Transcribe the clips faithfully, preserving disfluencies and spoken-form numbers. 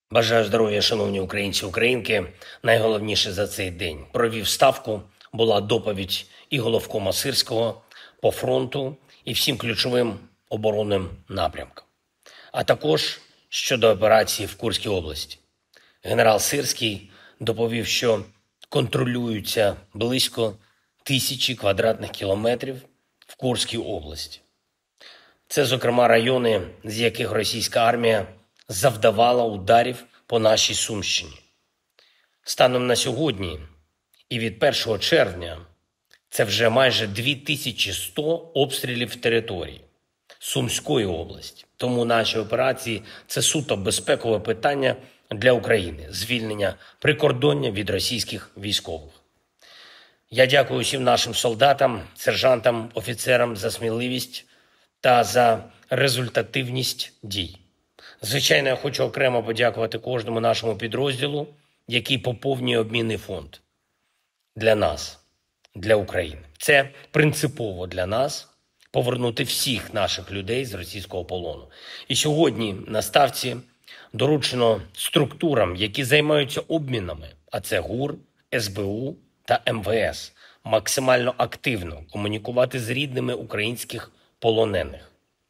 Бажаю здоров'я, шановні українці і українки. Найголовніше за цей день. Провів ставку, була доповідь і головкома Сирського по фронту і всім ключовим оборонним напрямкам. А також щодо операції в Курській області. Генерал Сирський доповів, що контролюються близько тисячі квадратних кілометрів в Курській області. Це, зокрема, райони, з яких російська армія завдавала ударів по нашій Сумщині. Станом на сьогодні і від першого червня це вже майже дві тисячі сто обстрілів території Сумської області. Тому наші операції – це суто безпекове питання для України – звільнення прикордоння від російських військових. Я дякую всім нашим солдатам, сержантам, офіцерам за сміливість та за результативність дій. Звичайно, я хочу окремо подякувати кожному нашому підрозділу, який поповнює обмінний фонд для нас, для України. Це принципово для нас повернути всіх наших людей з російського полону. І сьогодні на ставці доручено структурам, які займаються обмінами, а це ГУР, ес бе у та ем ве ес, максимально активно комунікувати з рідними українських полонених.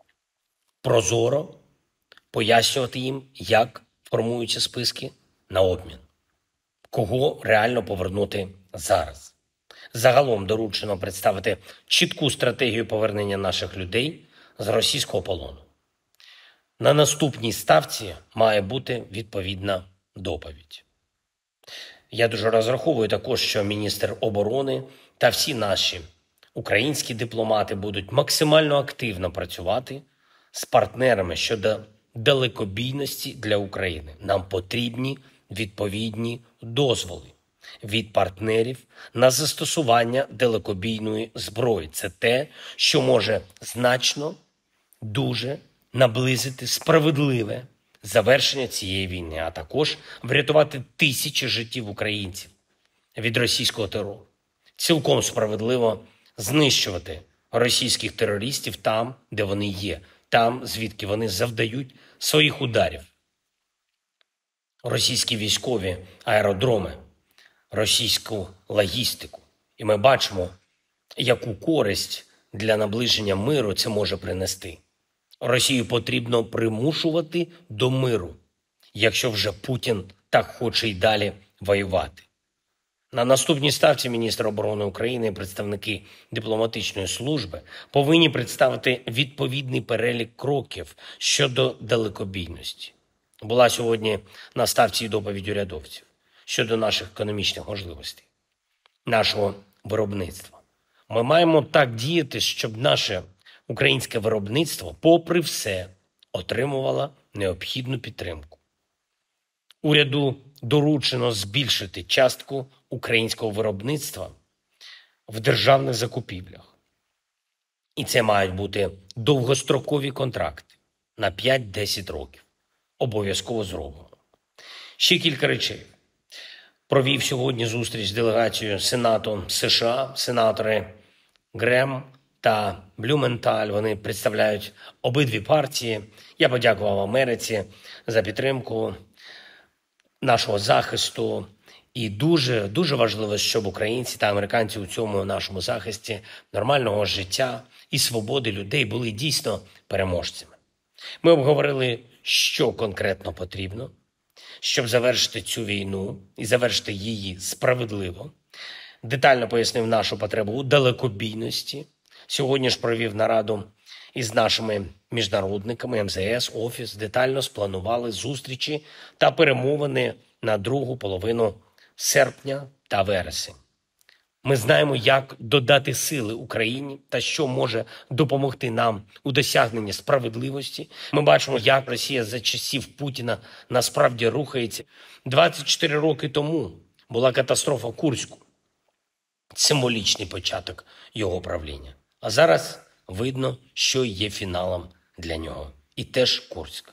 Прозоро пояснювати їм, як формуються списки на обмін. Кого реально повернути зараз. Загалом доручено представити чітку стратегію повернення наших людей з російського полону. На наступній ставці має бути відповідна доповідь. Я дуже розраховую також, що міністр оборони та всі наші українські дипломати будуть максимально активно працювати з партнерами щодо далекобійності для України. Нам потрібні відповідні дозволи від партнерів на застосування далекобійної зброї. Це те, що може значно, дуже наблизити справедливе завершення цієї війни, а також врятувати тисячі життів українців від російського терору. Цілком справедливо знищувати російських терористів там, де вони є, там, звідки вони завдають своїх ударів. Російські військові аеродроми, російську логістику. І ми бачимо, яку користь для наближення миру це може принести. Росію потрібно примушувати до миру, якщо вже Путін так хоче й далі воювати. На наступній ставці міністр оборони України і представники дипломатичної служби повинні представити відповідний перелік кроків щодо далекобійності. Була сьогодні на ставці і доповідь урядовців щодо наших економічних можливостей, нашого виробництва. Ми маємо так діяти, щоб наше українське виробництво, попри все, отримувало необхідну підтримку. Уряду доручено збільшити частку українського виробництва в державних закупівлях. І це мають бути довгострокові контракти на п'ять-десять років. Обов'язково зроблено. Ще кілька речей. Провів сьогодні зустріч з делегацією Сенату США, сенатори Грем та Блюменталь. Вони представляють обидві партії. Я подякував Америці за підтримку нашого захисту. І дуже, дуже важливо, щоб українці та американці у цьому нашому захисті нормального життя і свободи людей були дійсно переможцями. Ми обговорили, що конкретно потрібно, щоб завершити цю війну і завершити її справедливо. Детально пояснив нашу потребу у далекобійності. Сьогодні ж провів нараду із нашими міжнародниками, ем зе ес, Офіс. Детально спланували зустрічі та перемовини на другу половину серпня та вересень. Ми знаємо, як додати сили Україні та що може допомогти нам у досягненні справедливості. Ми бачимо, як Росія за часів Путіна насправді рухається. двадцять чотири роки тому була катастрофа Курську. Символічний початок його правління. А зараз видно, що є фіналом для нього. І теж Курськ.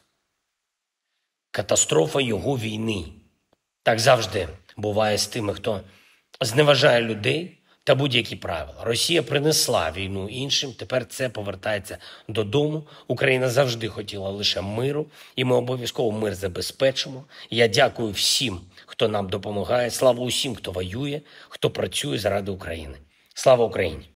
Катастрофа його війни. Так завжди буває з тими, хто зневажає людей та будь-які правила. Росія принесла війну іншим, тепер це повертається додому. Україна завжди хотіла лише миру, і ми обов'язково мир забезпечимо. Я дякую всім, хто нам допомагає. Слава усім, хто воює, хто працює заради України. Слава Україні!